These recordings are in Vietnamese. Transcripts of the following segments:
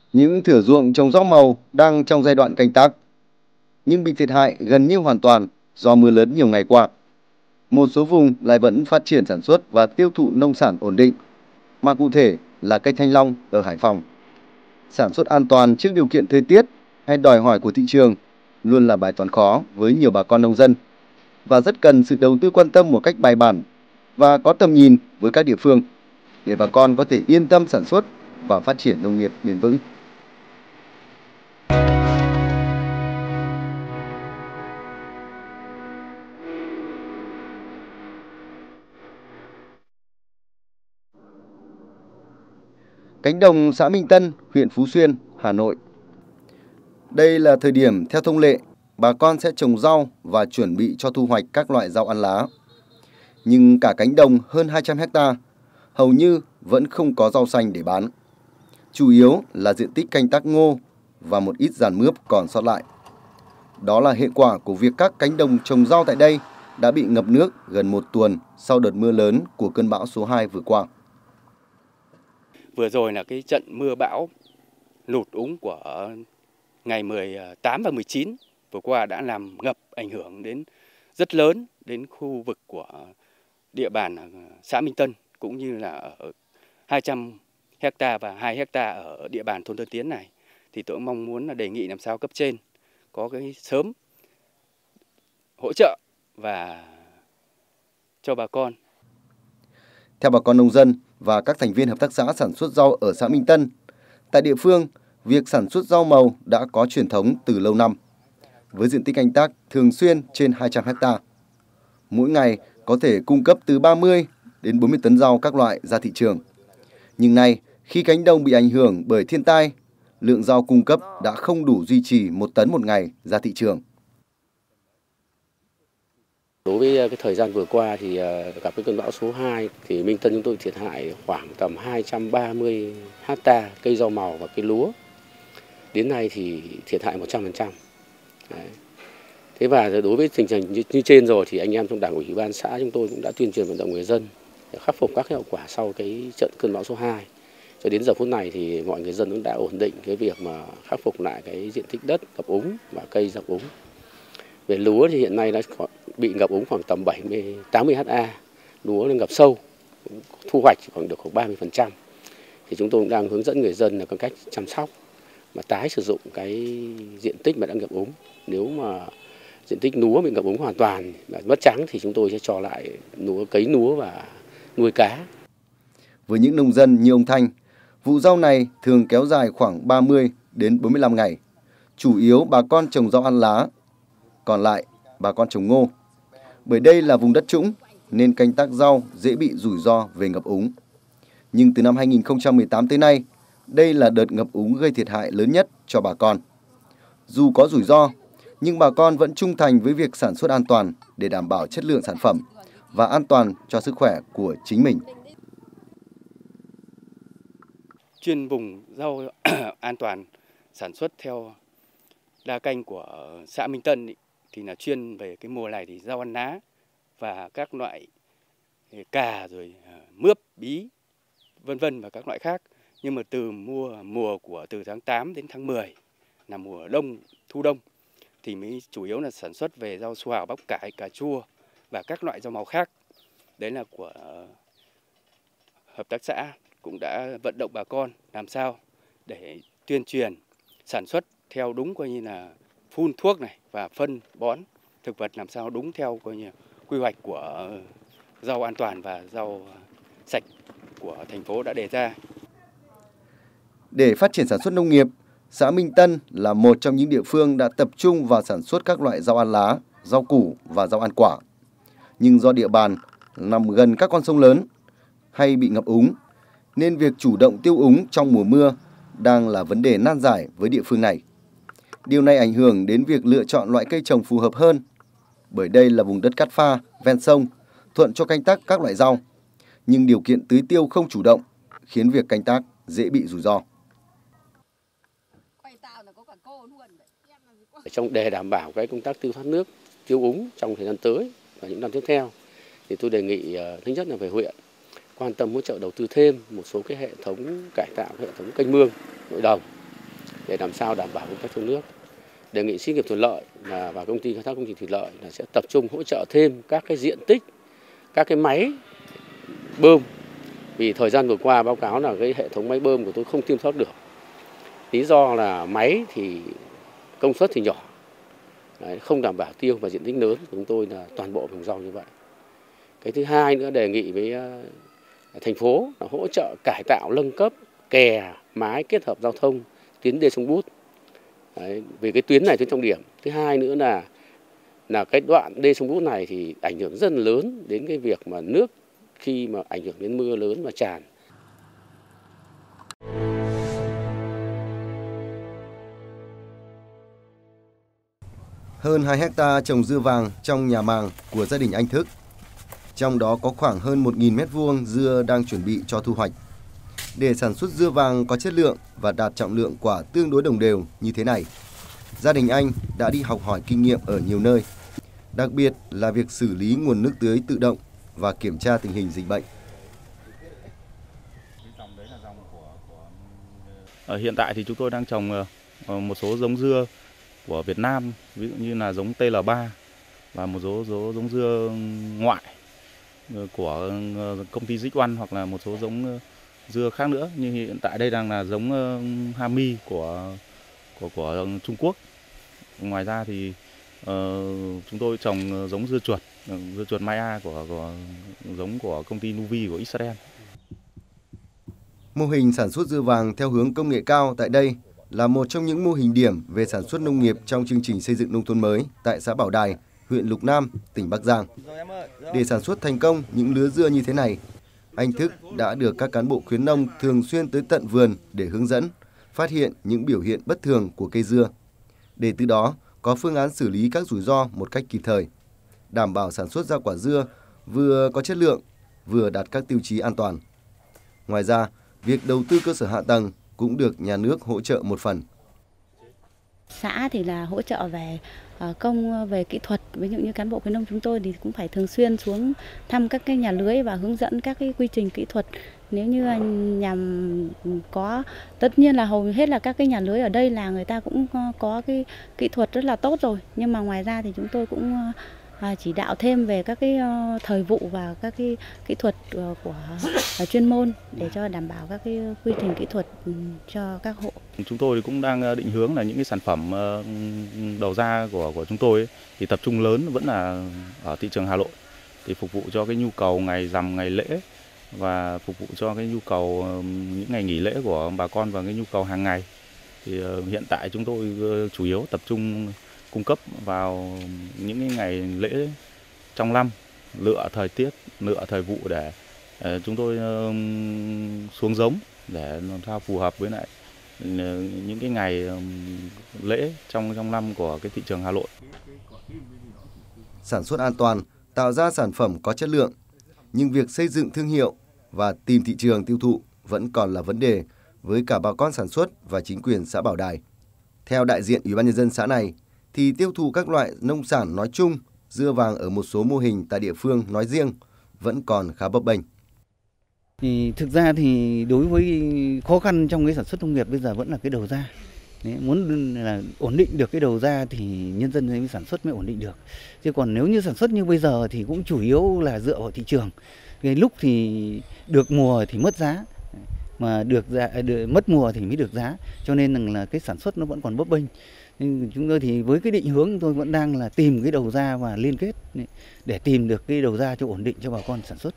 Những thửa ruộng trồng rau màu đang trong giai đoạn canh tác, nhưng bị thiệt hại gần như hoàn toàn do mưa lớn nhiều ngày qua. Một số vùng lại vẫn phát triển sản xuất và tiêu thụ nông sản ổn định, mà cụ thể là cây thanh long ở Hải Phòng. Sản xuất an toàn trước điều kiện thời tiết hay đòi hỏi của thị trường luôn là bài toán khó với nhiều bà con nông dân và rất cần sự đầu tư quan tâm một cách bài bản và có tầm nhìn với các địa phương để bà con có thể yên tâm sản xuất và phát triển nông nghiệp bền vững. Cánh đồng xã Minh Tân, huyện Phú Xuyên, Hà Nội. Đây là thời điểm theo thông lệ, bà con sẽ trồng rau và chuẩn bị cho thu hoạch các loại rau ăn lá. Nhưng cả cánh đồng hơn 200 hecta hầu như vẫn không có rau xanh để bán. Chủ yếu là diện tích canh tác ngô và một ít giàn mướp còn sót lại. Đó là hệ quả của việc các cánh đồng trồng rau tại đây đã bị ngập nước gần một tuần sau đợt mưa lớn của cơn bão số 2 vừa qua. Vừa rồi là cái trận mưa bão lụt úng của ngày 18 và 19 vừa qua đã làm ngập ảnh hưởng đến rất lớn đến khu vực của địa bàn xã Minh Tân cũng như là ở 200 hecta và 2 hecta ở địa bàn thôn Tân Tiến này. Thì tôi mong muốn là đề nghị làm sao cấp trên có cái sớm hỗ trợ và cho bà con. Theo bà con nông dân và các thành viên hợp tác xã sản xuất rau ở xã Minh Tân, tại địa phương, việc sản xuất rau màu đã có truyền thống từ lâu năm, với diện tích canh tác thường xuyên trên 200 ha. Mỗi ngày có thể cung cấp từ 30 đến 40 tấn rau các loại ra thị trường. Nhưng nay, khi cánh đồng bị ảnh hưởng bởi thiên tai, lượng rau cung cấp đã không đủ duy trì 1 tấn một ngày ra thị trường. Đối với cái thời gian vừa qua thì gặp cái cơn bão số 2 thì Minh Tân chúng tôi thiệt hại khoảng tầm 230 ha cây rau màu và cây lúa. Đến nay thì thiệt hại 100%. Đấy. Thế và đối với tình trạng như trên rồi thì anh em trong Đảng ủy ban xã chúng tôi cũng đã tuyên truyền vận động người dân để khắc phục các hậu quả sau cái trận cơn bão số 2. Cho đến giờ phút này thì mọi người dân cũng đã ổn định cái việc mà khắc phục lại cái diện tích đất ngập úng và cây ngập úng. Về lúa thì hiện nay đã bị ngập úng khoảng tầm 80 ha, lúa ngập sâu, thu hoạch khoảng được khoảng 30%. Thì chúng tôi cũng đang hướng dẫn người dân là có cách chăm sóc mà tái sử dụng cái diện tích mà đã ngập úng. Nếu mà diện tích lúa bị ngập úng hoàn toàn và mất trắng thì chúng tôi sẽ cho lại cấy lúa và nuôi cá. Với những nông dân như ông Thanh, vụ rau này thường kéo dài khoảng 30 đến 45 ngày. Chủ yếu bà con trồng rau ăn lá, còn lại bà con trồng ngô. Bởi đây là vùng đất trũng nên canh tác rau dễ bị rủi ro về ngập úng. Nhưng từ năm 2018 tới nay, đây là đợt ngập úng gây thiệt hại lớn nhất cho bà con. Dù có rủi ro, nhưng bà con vẫn trung thành với việc sản xuất an toàn để đảm bảo chất lượng sản phẩm và an toàn cho sức khỏe của chính mình. Chuyên vùng rau an toàn sản xuất theo đa canh của xã Minh Tân thì là chuyên về cái mùa này thì rau ăn lá và các loại cà rồi mướp, bí, vân vân và các loại khác. Nhưng mà từ mùa của từ tháng 8 đến tháng 10 là mùa đông, thu đông thì mới chủ yếu là sản xuất về rau su hào, bắp cải, cà chua và các loại rau màu khác. Đấy là của hợp tác xã cũng đã vận động bà con làm sao để tuyên truyền sản xuất theo đúng coi như là phun thuốc này và phân bón thực vật làm sao đúng theo coi như quy hoạch của rau an toàn và rau sạch của thành phố đã đề ra. Để phát triển sản xuất nông nghiệp, xã Minh Tân là một trong những địa phương đã tập trung vào sản xuất các loại rau ăn lá, rau củ và rau ăn quả. Nhưng do địa bàn nằm gần các con sông lớn hay bị ngập úng, nên việc chủ động tiêu úng trong mùa mưa đang là vấn đề nan giải với địa phương này. Điều này ảnh hưởng đến việc lựa chọn loại cây trồng phù hợp hơn, bởi đây là vùng đất cát pha, ven sông, thuận cho canh tác các loại rau. Nhưng điều kiện tưới tiêu không chủ động, khiến việc canh tác dễ bị rủi ro. Để đảm bảo cái công tác tiêu thoát nước, tiêu úng trong thời gian tới và những năm tiếp theo, thì tôi đề nghị thứ nhất là về huyện quan tâm hỗ trợ đầu tư thêm một số cái hệ thống cải tạo hệ thống kênh mương nội đồng để làm sao đảm bảo công tác thoát nước. Đề nghị xí nghiệp Thuận Lợi và công ty khai thác công trình thủy lợi là sẽ tập trung hỗ trợ thêm các cái diện tích, các cái máy bơm. Vì thời gian vừa qua báo cáo là cái hệ thống máy bơm của tôi không tiêm thoát được. Lý do là máy thì công suất thì nhỏ, không đảm bảo tiêu và diện tích lớn. Chúng tôi là toàn bộ vùng rau như vậy. Cái thứ hai nữa đề nghị với thành phố là hỗ trợ cải tạo nâng cấp kè, mái kết hợp giao thông, tuyến đê sông Bút. Vì cái tuyến này tuyến trọng điểm. Thứ hai nữa là cái đoạn đê sông Bút này thì ảnh hưởng rất lớn đến cái việc mà nước khi mà ảnh hưởng đến mưa lớn mà tràn. Hơn 2 hecta trồng dưa vàng trong nhà màng của gia đình anh Thức. Trong đó có khoảng hơn 1.000 m2 dưa đang chuẩn bị cho thu hoạch. Để sản xuất dưa vàng có chất lượng và đạt trọng lượng quả tương đối đồng đều như thế này, gia đình anh đã đi học hỏi kinh nghiệm ở nhiều nơi, đặc biệt là việc xử lý nguồn nước tưới tự động và kiểm tra tình hình dịch bệnh. Hiện tại thì chúng tôi đang trồng một số giống dưa của Việt Nam, ví dụ như là giống TL3 và một số giống dưa ngoại của công ty Dịch Oan hoặc là một số giống dưa khác nữa. Như hiện tại đây đang là giống Hami của Trung Quốc. Ngoài ra thì chúng tôi trồng giống dưa chuột Maya của giống của công ty Nuvi của Israel. Mô hình sản xuất dưa vàng theo hướng công nghệ cao tại đây là một trong những mô hình điểm về sản xuất nông nghiệp trong chương trình xây dựng nông thôn mới tại xã Bảo Đài, huyện Lục Nam, tỉnh Bắc Giang. Để sản xuất thành công những lứa dưa như thế này, anh Thức đã được các cán bộ khuyến nông thường xuyên tới tận vườn để hướng dẫn, phát hiện những biểu hiện bất thường của cây dưa, để từ đó có phương án xử lý các rủi ro một cách kịp thời, đảm bảo sản xuất ra quả dưa vừa có chất lượng, vừa đạt các tiêu chí an toàn. Ngoài ra, việc đầu tư cơ sở hạ tầng cũng được nhà nước hỗ trợ một phần. Xã thì là hỗ trợ về về kỹ thuật, ví dụ như cán bộ khuyến nông chúng tôi thì cũng phải thường xuyên xuống thăm các cái nhà lưới và hướng dẫn các cái quy trình kỹ thuật. Nếu như nhà có, tất nhiên là hầu hết là các cái nhà lưới ở đây là người ta cũng có cái kỹ thuật rất là tốt rồi, nhưng mà ngoài ra thì chúng tôi cũng chỉ đạo thêm về các cái thời vụ và các cái kỹ thuật của chuyên môn để cho đảm bảo các cái quy trình kỹ thuật cho các hộ. Chúng tôi cũng đang định hướng là những cái sản phẩm đầu ra của chúng tôi ấy, thì tập trung lớn vẫn là ở thị trường Hà Nội, thì phục vụ cho cái nhu cầu ngày rằm, ngày lễ và phục vụ cho cái nhu cầu những ngày nghỉ lễ của bà con và cái nhu cầu hàng ngày. Thì hiện tại chúng tôi chủ yếu tập trung cung cấp vào những cái ngày lễ trong năm, lựa thời tiết, lựa thời vụ để chúng tôi xuống giống để làm sao phù hợp với lại những cái ngày lễ trong năm của cái thị trường Hà Nội. Sản xuất an toàn, tạo ra sản phẩm có chất lượng, nhưng việc xây dựng thương hiệu và tìm thị trường tiêu thụ vẫn còn là vấn đề với cả bà con sản xuất và chính quyền xã Bảo Đài. Theo đại diện Ủy ban nhân dân xã này, thì tiêu thụ các loại nông sản nói chung, dưa vàng ở một số mô hình tại địa phương nói riêng vẫn còn khá bấp bênh. Thì thực ra thì đối với khó khăn trong cái sản xuất nông nghiệp bây giờ vẫn là cái đầu ra. Muốn là ổn định được cái đầu ra thì nhân dân mới sản xuất mới ổn định được. Chứ còn nếu như sản xuất như bây giờ thì cũng chủ yếu là dựa vào thị trường. Cái lúc thì được mùa thì mất giá, mà mất mùa thì mới được giá. Cho nên là cái sản xuất nó vẫn còn bấp bênh. Nhưng chúng tôi thì với cái định hướng chúng tôi vẫn đang là tìm cái đầu ra và liên kết để tìm được cái đầu ra cho ổn định cho bà con sản xuất.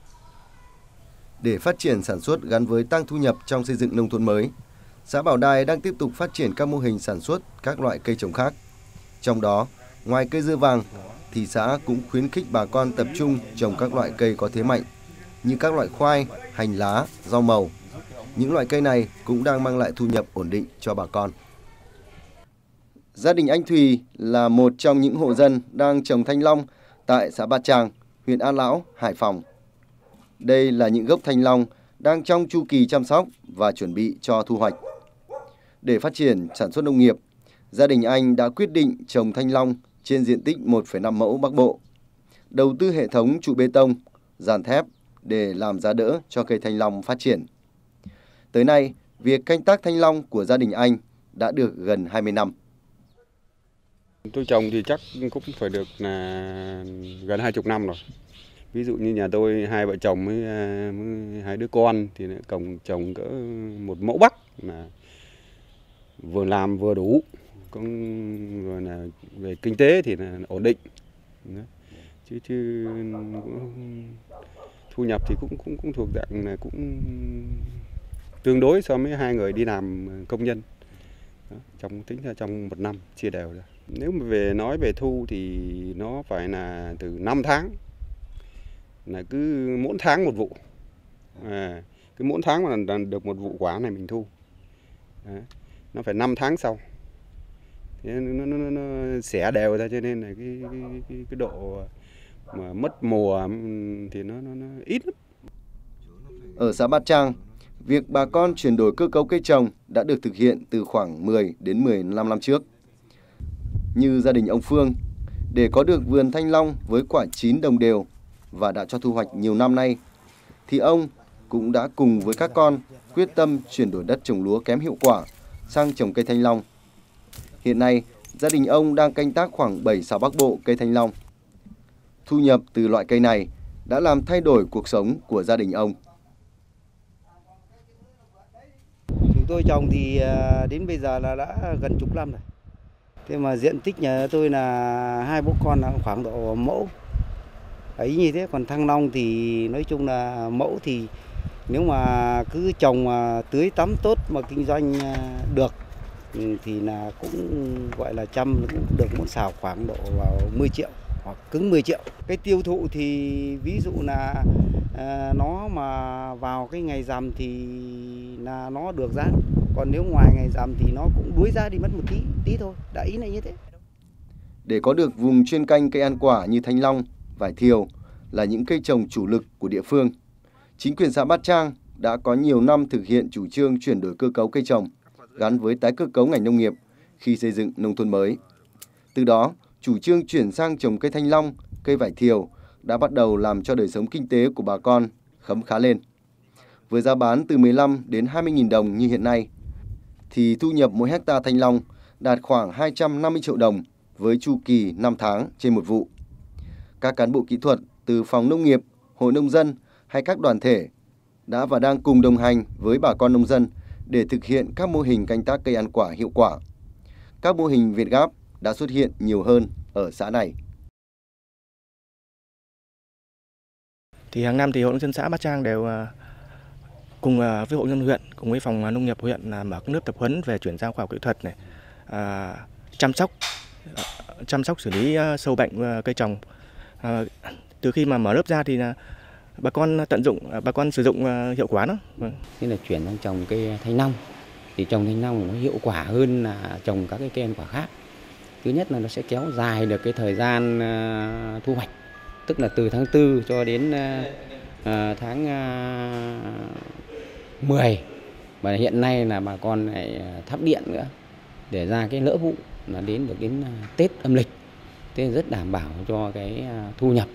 Để phát triển sản xuất gắn với tăng thu nhập trong xây dựng nông thôn mới, xã Bảo Đài đang tiếp tục phát triển các mô hình sản xuất các loại cây trồng khác. Trong đó, ngoài cây dưa vàng, thì xã cũng khuyến khích bà con tập trung trồng các loại cây có thế mạnh như các loại khoai, hành lá, rau màu. Những loại cây này cũng đang mang lại thu nhập ổn định cho bà con. Gia đình anh Thùy là một trong những hộ dân đang trồng thanh long tại xã Ba Tràng, huyện An Lão, Hải Phòng. Đây là những gốc thanh long đang trong chu kỳ chăm sóc và chuẩn bị cho thu hoạch. Để phát triển sản xuất nông nghiệp, gia đình anh đã quyết định trồng thanh long trên diện tích 1,5 mẫu Bắc Bộ, đầu tư hệ thống trụ bê tông, dàn thép để làm giá đỡ cho cây thanh long phát triển. Tới nay, việc canh tác thanh long của gia đình anh đã được gần 20 năm. Tôi trồng thì chắc cũng phải được là gần 20 năm rồi. Ví dụ như nhà tôi 2 vợ chồng với 2 đứa con thì trồng cỡ 1 mẫu bắp mà vừa làm vừa đủ, cũng rồi là về kinh tế thì là ổn định. Chứ thu nhập thì cũng thuộc dạng là cũng tương đối so với 2 người đi làm công nhân. Tính ra trong 1 năm chia đều ra. Nếu mà nói về thu thì nó phải là từ 5 tháng, là cứ mỗi tháng 1 vụ. Cứ mỗi tháng mà được 1 vụ quả này mình thu. Nó phải 5 tháng sau. Thế nó xẻ đều ra, cho nên là cái độ mà mất mùa thì nó ít lắm. Ở xã Bát Trang, việc bà con chuyển đổi cơ cấu cây trồng đã được thực hiện từ khoảng 10 đến 15 năm trước. Như gia đình ông Phương, để có được vườn thanh long với quả chín đồng đều và đã cho thu hoạch nhiều năm nay, thì ông cũng đã cùng với các con quyết tâm chuyển đổi đất trồng lúa kém hiệu quả sang trồng cây thanh long. Hiện nay, gia đình ông đang canh tác khoảng 7 sào Bắc Bộ cây thanh long. Thu nhập từ loại cây này đã làm thay đổi cuộc sống của gia đình ông. Chúng tôi trồng thì đến bây giờ là đã gần chục năm rồi. Thế mà diện tích nhà tôi là 2 bố con là khoảng độ mẫu. Ấy như thế, còn thanh long thì nói chung là mẫu thì nếu mà cứ trồng tưới tắm tốt mà kinh doanh được thì là cũng gọi là cũng được một sào khoảng độ vào 10 triệu hoặc cứng 10 triệu. Cái tiêu thụ thì ví dụ là nó mà vào cái ngày rằm thì là nó được giá. Còn nếu ngoài ngày rằm thì nó cũng đuối giá đi mất một tí thôi, đã ý này như thế. Để có được vùng chuyên canh cây ăn quả như thanh long, vải thiều là những cây trồng chủ lực của địa phương, chính quyền xã Bát Trang đã có nhiều năm thực hiện chủ trương chuyển đổi cơ cấu cây trồng gắn với tái cơ cấu ngành nông nghiệp khi xây dựng nông thôn mới. Từ đó, chủ trương chuyển sang trồng cây thanh long, cây vải thiều đã bắt đầu làm cho đời sống kinh tế của bà con khấm khá lên. Với giá bán từ 15 đến 20.000 đồng như hiện nay, thì thu nhập mỗi hecta thanh long đạt khoảng 250 triệu đồng với chu kỳ 5 tháng trên 1 vụ. Các cán bộ kỹ thuật từ phòng nông nghiệp, hội nông dân hay các đoàn thể đã và đang cùng đồng hành với bà con nông dân để thực hiện các mô hình canh tác cây ăn quả hiệu quả. Các mô hình Việt Gáp đã xuất hiện nhiều hơn ở xã này. Thì hàng năm thì hội nông dân xã Bát Trang đều cùng với hội nông dân huyện, cùng với phòng nông nghiệp huyện là mở các lớp tập huấn về chuyển giao khoa học kỹ thuật này, chăm sóc xử lý sâu bệnh cây trồng. Từ khi mà mở lớp ra thì là bà con sử dụng hiệu quả đó. Thế là chuyển sang trồng cây thanh long. Thì trồng thanh long nó hiệu quả hơn là trồng các cái cây ăn quả khác. Thứ nhất là nó sẽ kéo dài được cái thời gian thu hoạch, tức là từ tháng 4 cho đến tháng 10. Và hiện nay là bà con lại thắp điện nữa để ra cái lỡ vụ là đến Tết âm lịch. Thế rất đảm bảo cho cái thu nhập.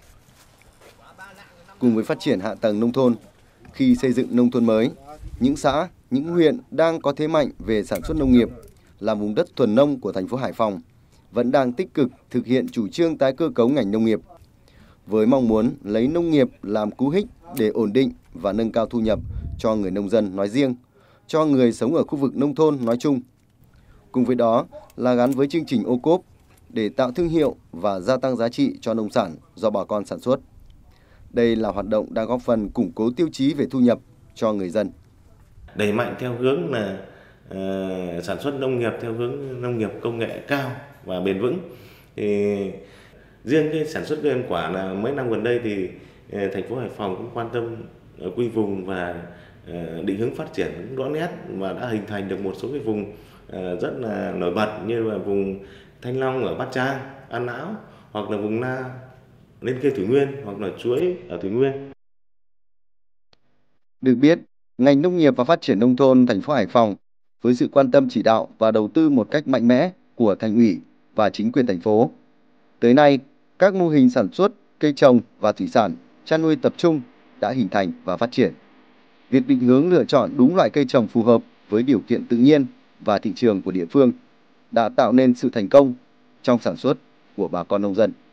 Cùng với phát triển hạ tầng nông thôn, khi xây dựng nông thôn mới, những xã, những huyện đang có thế mạnh về sản xuất nông nghiệp, là vùng đất thuần nông của thành phố Hải Phòng, vẫn đang tích cực thực hiện chủ trương tái cơ cấu ngành nông nghiệp, với mong muốn lấy nông nghiệp làm cú hích để ổn định và nâng cao thu nhập cho người nông dân nói riêng, cho người sống ở khu vực nông thôn nói chung. Cùng với đó là gắn với chương trình ô cốp để tạo thương hiệu và gia tăng giá trị cho nông sản do bà con sản xuất. Đây là hoạt động đang góp phần củng cố tiêu chí về thu nhập cho người dân. Đẩy mạnh theo hướng là sản xuất nông nghiệp theo hướng nông nghiệp công nghệ cao và bền vững. Thì riêng cái sản xuất cây ăn quả là mấy năm gần đây thì thành phố Hải Phòng cũng quan tâm quy vùng và định hướng phát triển cũng rõ nét và đã hình thành được một số cái vùng rất là nổi bật như là vùng Thanh Long ở Bát Trang, An Lão, hoặc là vùng Na lên cây Thủy Nguyên, hoặc là chuối ở Thủy Nguyên. Được biết, ngành nông nghiệp và phát triển nông thôn thành phố Hải Phòng với sự quan tâm chỉ đạo và đầu tư một cách mạnh mẽ của thành ủy và chính quyền thành phố. Tới nay, các mô hình sản xuất cây trồng và thủy sản, chăn nuôi tập trung đã hình thành và phát triển. Việc định hướng lựa chọn đúng loại cây trồng phù hợp với điều kiện tự nhiên và thị trường của địa phương đã tạo nên sự thành công trong sản xuất của bà con nông dân.